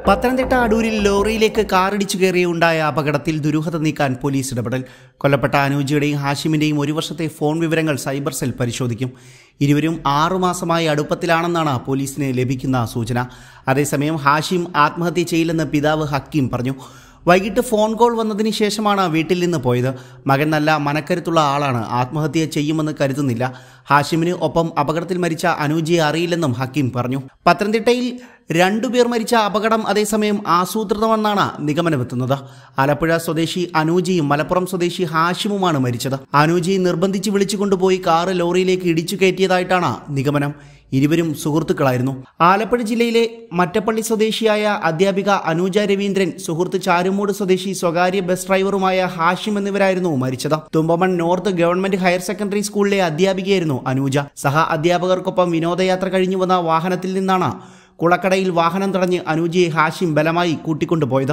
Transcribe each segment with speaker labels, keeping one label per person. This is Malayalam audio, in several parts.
Speaker 1: പത്തനംതിട്ട അടൂരിൽ ലോറിയിലേക്ക് കാറിടിച്ചു കയറിയുണ്ടായ അപകടത്തിൽ ദുരൂഹത നീക്കാൻ പോലീസ് ഇടപെടൽ. കൊല്ലപ്പെട്ട അനൂജിയുടെയും ഹാഷിമിന്റെയും ഒരു വർഷത്തെ ഫോൺ വിവരങ്ങൾ സൈബർ സെൽ പരിശോധിക്കും. ഇരുവരും 6 മാസമായി അടുപ്പത്തിലാണെന്നാണ് പോലീസിന് ലഭിക്കുന്ന സൂചന. അതേസമയം ഹാഷിം ആത്മഹത്യ ചെയ്യില്ലെന്ന് പിതാവ് ഹക്കീം പറഞ്ഞു. വൈകിട്ട് ഫോൺ കോൾ വന്നതിന് ശേഷമാണ് വീട്ടിൽ നിന്ന് പോയത്. മകൻ നല്ല മനക്കരുത്തുള്ള ആളാണ്, ആത്മഹത്യ ചെയ്യുമെന്ന് കരുതുന്നില്ല. ഹാഷിമിന് ഒപ്പം അപകടത്തിൽ മരിച്ച അനൂജിയെ അറിയില്ലെന്നും ഹക്കീം പറഞ്ഞു. പത്തനംതിട്ടയിൽ 2 പേർ മരിച്ച അപകടം അതേസമയം ആസൂത്രിതമെന്നാണ് നിഗമനമെത്തുന്നത്. ആലപ്പുഴ സ്വദേശി അനൂജിയും മലപ്പുറം സ്വദേശി ഹാഷിമുമാണ് മരിച്ചത്. അനൂജിയെ നിർബന്ധിച്ച് വിളിച്ചുകൊണ്ടുപോയി കാറ് ലോറിയിലേക്ക് ഇടിച്ചു കയറ്റിയതായിട്ടാണ് നിഗമനം. ഇരുവരും സുഹൃത്തുക്കളായിരുന്നു. ആലപ്പുഴ ജില്ലയിലെ മറ്റപ്പള്ളി സ്വദേശിയായ അധ്യാപിക അനൂജ രവീന്ദ്രൻ, സുഹൃത്ത് ചാരുമൂട് സ്വദേശി സ്വകാര്യ ബസ് ഡ്രൈവറുമായ ഹാഷിം എന്നിവരായിരുന്നു മരിച്ചത്. Thumpamon north government higher secondary സ്കൂളിലെ അധ്യാപികയായിരുന്നു അനൂജ. സഹ അധ്യാപകർക്കൊപ്പം വിനോദയാത്ര കഴിഞ്ഞു വന്ന വാഹനത്തിൽ നിന്നാണ് കുളക്കടയിൽ വാഹനം തടഞ്ഞ് അനൂജയെ ഹാഷിം ബലമായി കൂട്ടിക്കൊണ്ടുപോയത്.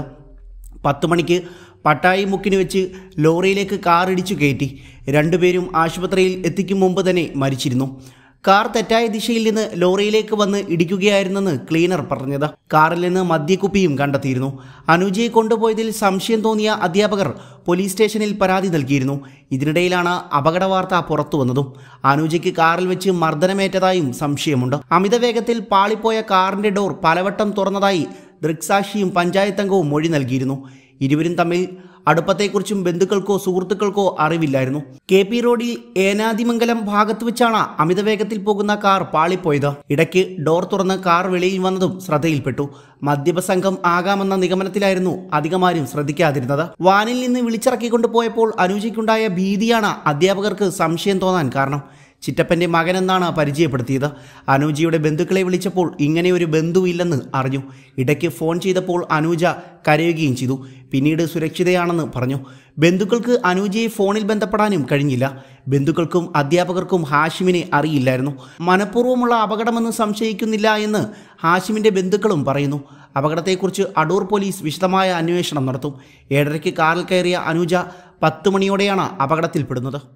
Speaker 1: 10 മണിക്ക് പട്ടായി മുക്കിന് വെച്ച് ലോറിയിലേക്ക് കാർ ഇടിച്ചു കയറ്റി. 2 പേരും ആശുപത്രിയിൽ എത്തിക്കും മുമ്പ് തന്നെ മരിച്ചിരുന്നു. കാർ തെറ്റായ ദിശയിൽ നിന്ന് ലോറിയിലേക്ക് വന്ന് ഇടിക്കുകയായിരുന്നെന്ന് ക്ലീനർ പറഞ്ഞത്. കാറിൽ നിന്ന് മദ്യക്കുപ്പിയും കണ്ടെത്തിയിരുന്നു. അനൂജയെ കൊണ്ടുപോയതിൽ സംശയം തോന്നിയ അധ്യാപകർ പോലീസ് സ്റ്റേഷനിൽ പരാതി നൽകിയിരുന്നു. ഇതിനിടയിലാണ് അപകട വാർത്ത പുറത്തു വന്നതും. അനൂജയ്ക്ക് കാറിൽ വെച്ച് മർദ്ദനമേറ്റതായും സംശയമുണ്ട്. അമിതവേഗത്തിൽ പാളിപ്പോയ കാറിന്റെ ഡോർ പലവട്ടം തുറന്നതായി ദൃക്സാക്ഷിയും പഞ്ചായത്ത് അംഗവും മൊഴി നൽകിയിരുന്നു. ഇരുവരും തമ്മിൽ അടുപ്പത്തെക്കുറിച്ചും ബന്ധുക്കൾക്കോ സുഹൃത്തുക്കൾക്കോ അറിവില്ലായിരുന്നു. KP റോഡിൽ ഏനാദിമംഗലം ഭാഗത്ത് വെച്ചാണ് അമിതവേഗത്തിൽ പോകുന്ന കാർ പാളിപ്പോയത്. ഇടയ്ക്ക് ഡോർ തുറന്ന് കാർ വെളിയിൽ വന്നതും ശ്രദ്ധയിൽപ്പെട്ടു. മദ്യപസംഘം ആകാമെന്ന നിഗമനത്തിലായിരുന്നു അധികമാരും ശ്രദ്ധിക്കാതിരുന്നത്. വാനിൽ നിന്ന് വിളിച്ചിറക്കിക്കൊണ്ടുപോയപ്പോൾ അനൂജയ്ക്കുണ്ടായ ഭീതിയാണ് അധ്യാപകർക്ക് സംശയം തോന്നാൻ കാരണം. ചിറ്റപ്പന്റെ മകനെന്നാണ് പരിചയപ്പെടുത്തിയത്. അനൂജയുടെ ബന്ധുക്കളെ വിളിച്ചപ്പോൾ ഇങ്ങനെയൊരു ബന്ധുവില്ലെന്ന് അറിഞ്ഞു. ഇടയ്ക്ക് ഫോൺ ചെയ്തപ്പോൾ അനൂജ കരയുകയും ചെയ്തു. പിന്നീട് സുരക്ഷിതയാണെന്ന് പറഞ്ഞു. ബന്ധുക്കൾക്ക് അനൂജയെ ഫോണിൽ ബന്ധപ്പെടാനും കഴിഞ്ഞില്ല. ബന്ധുക്കൾക്കും അധ്യാപകർക്കും ഹാഷിമിനെ അറിയില്ലായിരുന്നു. മനഃപൂർവ്വമുള്ള അപകടമെന്ന് സംശയിക്കുന്നില്ല എന്ന് ഹാഷിമിന്റെ ബന്ധുക്കളും പറയുന്നു. അപകടത്തെക്കുറിച്ച് അടൂർ പോലീസ് വിശദമായ അന്വേഷണം നടത്തും. 7:30 കാറിൽ കയറിയ അനൂജ 10 മണിയോടെയാണ് അപകടത്തിൽപ്പെടുന്നത്.